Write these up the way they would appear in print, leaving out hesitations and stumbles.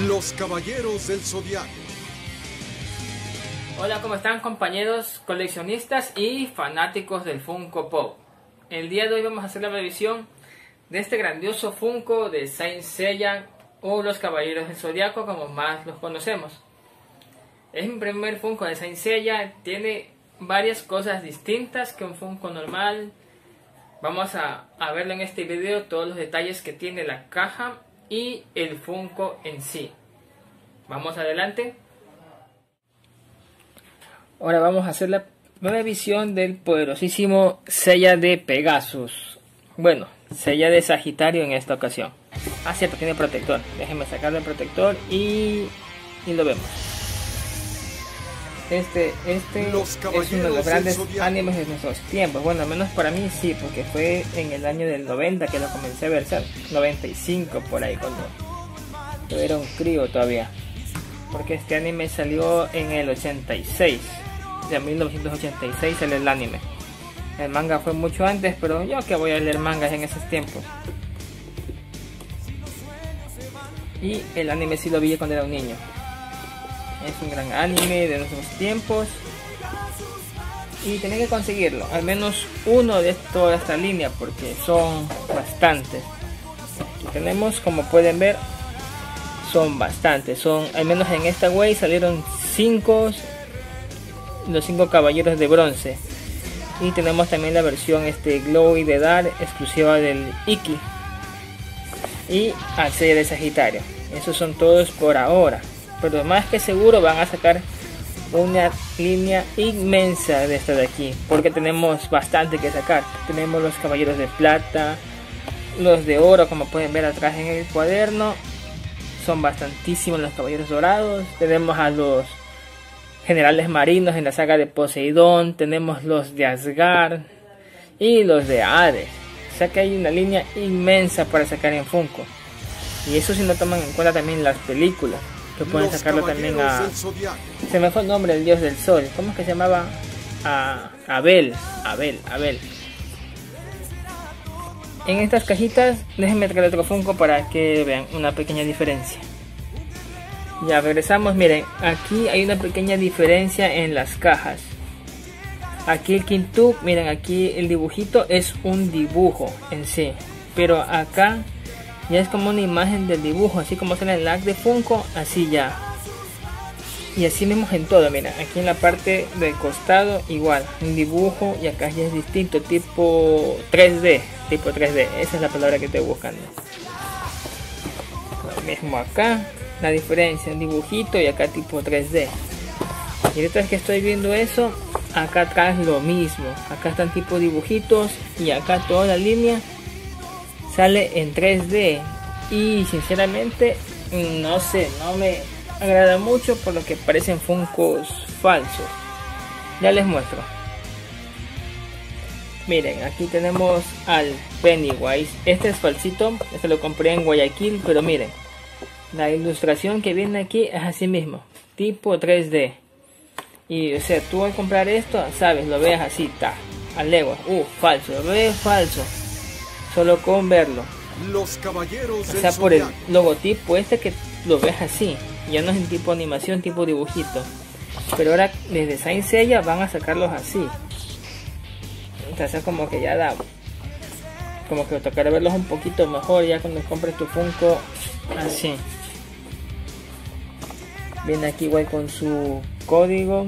Los Caballeros del Zodiaco. Hola, ¿cómo están, compañeros coleccionistas y fanáticos del Funko Pop? El día de hoy vamos a hacer la revisión de este grandioso Funko de Saint Seiya o los Caballeros del Zodiaco, como más los conocemos. Es mi primer Funko de Saint Seiya, tiene varias cosas distintas que un Funko normal. Vamos a verlo en este video, todos los detalles que tiene la caja y el Funko en sí. Vamos adelante. Ahora vamos a hacer la revisión del poderosísimo Seiya de Pegasus. Bueno, Seiya de Sagitario en esta ocasión. Ah, cierto, tiene protector. Déjenme sacarle el protector y lo vemos. Este es uno de los grandes animes de nuestros tiempos. Bueno, al menos para mí sí, porque fue en el año del 90 que lo comencé a ver, ¿sabes? 95 por ahí, cuando yo era un crío todavía. Porque este anime salió en el 86. De 1986 salió el anime. El manga fue mucho antes, pero yo que voy a leer mangas en esos tiempos. Y el anime sí lo vi cuando era un niño. Es un gran anime de nuestros tiempos. Y tenía que conseguirlo. Al menos uno de toda esta línea, porque son bastantes. Aquí tenemos, como pueden ver, son bastantes. Son, al menos en esta way salieron 5. Los 5 caballeros de bronce. Y tenemos también la versión Glowy de Dar, exclusiva del Iki. Y al Seiya de Sagitario. Esos son todos por ahora. Pero más que seguro van a sacar una línea inmensa de esta de aquí. Porque tenemos bastante que sacar. Tenemos los caballeros de plata. Los de oro, como pueden ver atrás en el cuaderno. Son bastantísimos los caballeros dorados. Tenemos a los generales marinos en la saga de Poseidón. Tenemos los de Asgard y los de Hades. O sea que hay una línea inmensa para sacar en Funko. Y eso si no toman en cuenta también las películas, que pueden sacarlo también a... Se me fue el nombre del dios del sol. ¿Cómo es que se llamaba? Abel. En estas cajitas, déjenme traer otro Funko para que vean una pequeña diferencia. Ya regresamos, miren, aquí hay una pequeña diferencia en las cajas. Aquí el Quintup, miren, aquí el dibujito es un dibujo en sí, pero acá ya es como una imagen del dibujo, así como sale en el ARC de Funko, así ya. Y así mismo en todo, miren, aquí en la parte del costado igual, un dibujo, y acá ya es distinto, tipo 3D, esa es la palabra que estoy buscando. Lo mismo acá. La diferencia, un dibujito y acá tipo 3D. Y ahorita que estoy viendo eso, acá atrás lo mismo. Acá están tipo dibujitos y acá toda la línea sale en 3D. Y sinceramente, no sé, no me agrada mucho por lo que parecen Funkos falsos. Ya les muestro. Miren, aquí tenemos al Pennywise. Este es falsito, este lo compré en Guayaquil, pero miren. La ilustración que viene aquí es así mismo, tipo 3D. Y o sea, tú al comprar esto, sabes, lo ves así, está, a leguas, falso, lo ves falso, solo con verlo. Los Caballeros o sea, por el logotipo que lo ves así, ya no es en tipo animación, tipo dibujito. Pero ahora desde Saint Seiya van a sacarlos así. O sea, como que ya da, como que tocará verlos un poquito mejor ya cuando compres tu Funko así. Viene aquí igual con su código.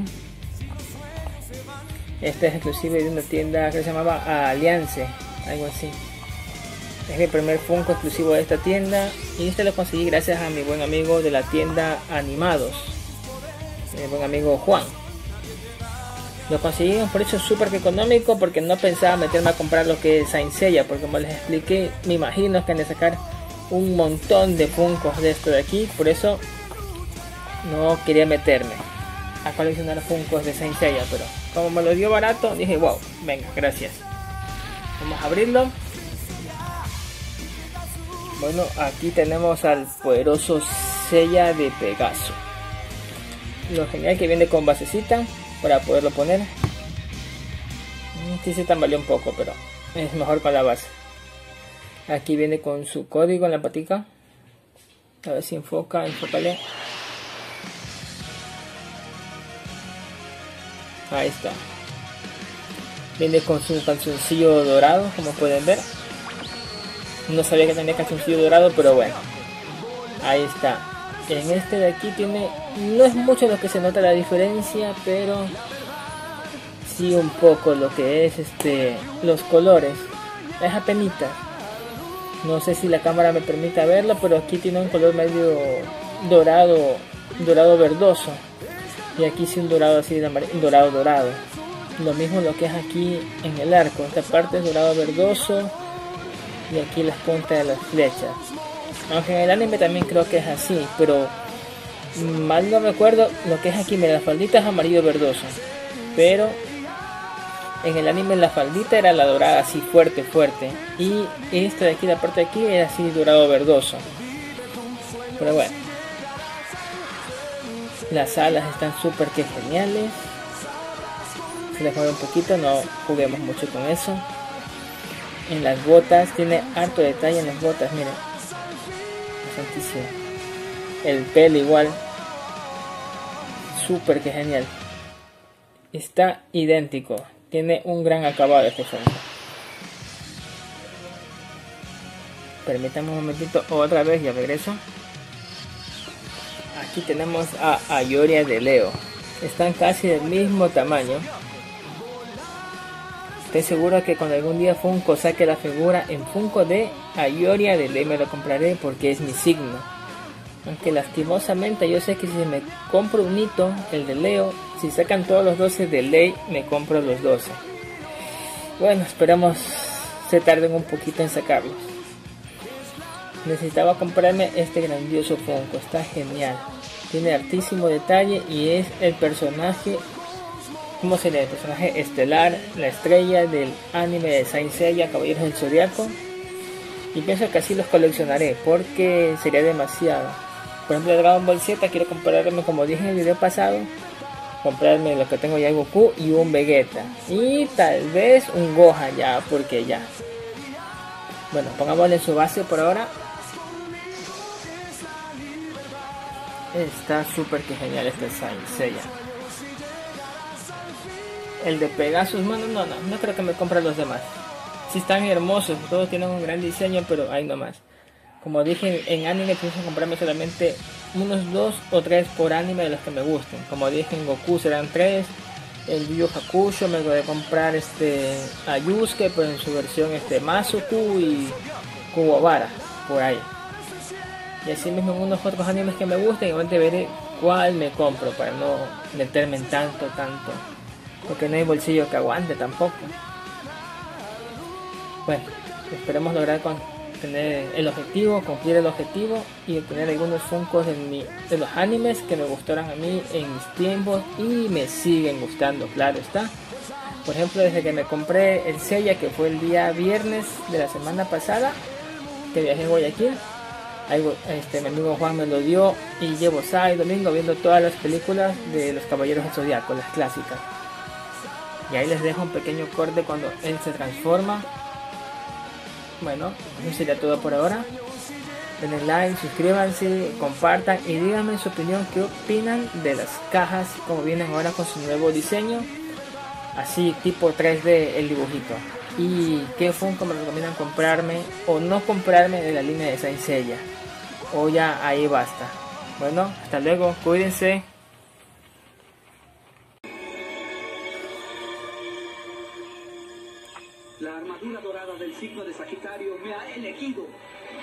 Este es exclusivo de una tienda que se llamaba Alliance, algo así. Es mi primer Funko exclusivo de esta tienda. Y este lo conseguí gracias a mi buen amigo de la tienda Animados, mi buen amigo Juan. Lo conseguí a un precio súper económico porque no pensaba meterme a comprar lo que es Saint Seiya, porque como les expliqué, me imagino que han de sacar un montón de Funkos de esto de aquí. Por eso no quería meterme a coleccionar Funkos de Saint Seiya, pero como me lo dio barato, dije wow, venga, gracias. Vamos a abrirlo. Bueno, aquí tenemos al poderoso Seiya de Pegaso. Lo genial que viene con basecita para poderlo poner. Sí se tambaleó un poco, pero es mejor con la base. Aquí viene con su código en la patica. A ver si enfoca, enfócale. Ahí está. Viene con su calzoncillo dorado, como pueden ver. No sabía que tenía calzoncillo dorado, pero bueno. Ahí está. En este de aquí tiene... No es mucho lo que se nota la diferencia, pero... sí un poco lo que es los colores. Es apenita. No sé si la cámara me permite verlo, pero aquí tiene un color medio dorado, dorado verdoso. Y aquí sí un dorado así, dorado dorado. Lo mismo lo que es aquí en el arco. Esta parte es dorado verdoso. Y aquí las puntas de las flechas. Aunque en el anime también creo que es así, pero mal no recuerdo lo que es aquí. Mira, la faldita es amarillo verdoso. Pero en el anime la faldita era la dorada así fuerte, fuerte. Y esta de aquí, la parte de aquí, era así dorado verdoso. Pero bueno. Las alas están súper que geniales. Se les mueve un poquito, no juguemos mucho con eso. En las botas, tiene harto detalle en las botas, miren. Bastantísimo. El pelo igual. Súper que genial. Está idéntico. Tiene un gran acabado este fondo. Permítame un momentito, otra vez ya regreso. Aquí tenemos a Ayoria de Leo. Están casi del mismo tamaño. Estoy seguro que cuando algún día Funko saque la figura en Funko de Ayoria de Leo, me lo compraré porque es mi signo. Aunque lastimosamente yo sé que si me compro un hito, el de Leo, si sacan todos los 12 de ley, me compro los 12. Bueno, esperamos se tarden un poquito en sacarlos. Necesitaba comprarme este grandioso Funko, está genial. Tiene altísimo detalle y es el personaje, ¿cómo sería? El personaje estelar, la estrella del anime de Saint Seiya, Caballeros del Zodiaco. Y pienso que así los coleccionaré porque sería demasiado. Por ejemplo, Dragon Ball Z quiero comprarme, como dije en el video pasado, comprarme lo que tengo ya, Goku y un Vegeta. Y tal vez un Gohan ya, porque ya. Bueno, pongámosle su base por ahora. Está súper que genial este Saint Seiya. El de Pegasus, bueno, no creo que me compre los demás. Sí están hermosos, todos tienen un gran diseño, pero ahí nomás. Como dije, en anime pienso comprarme solamente unos 2 o 3 por anime de los que me gusten. Como dije, en Goku serán 3. En Yu Yu Hakusho me voy a comprar a Yusuke, pero en su versión Masuku y Kuwabara, por ahí. Y así mismo en unos otros animes que me gusten, igualmente veré cuál me compro para no meterme en tanto. Porque no hay bolsillo que aguante tampoco. Bueno, esperemos lograr tener el objetivo, cumplir el objetivo y obtener algunos Funkos de los animes que me gustaron a mí en mis tiempos y me siguen gustando, claro está. Por ejemplo, desde que me compré el Seiya, que fue el día viernes de la semana pasada, que viajé en Guayaquil, mi amigo Juan me lo dio y llevo sábado y domingo viendo todas las películas de los Caballeros del Zodiaco, las clásicas. Y ahí les dejo un pequeño corte cuando él se transforma. Bueno, eso sería todo por ahora. Denle like, suscríbanse, compartan y díganme su opinión, qué opinan de las cajas como vienen ahora con su nuevo diseño, así tipo 3D el dibujito, y qué Funko me recomiendan comprarme o no comprarme de la línea de Saint Seiya, o ya ahí basta. Bueno, hasta luego, cuídense. La armadura dorada del signo de Sagitario me ha elegido.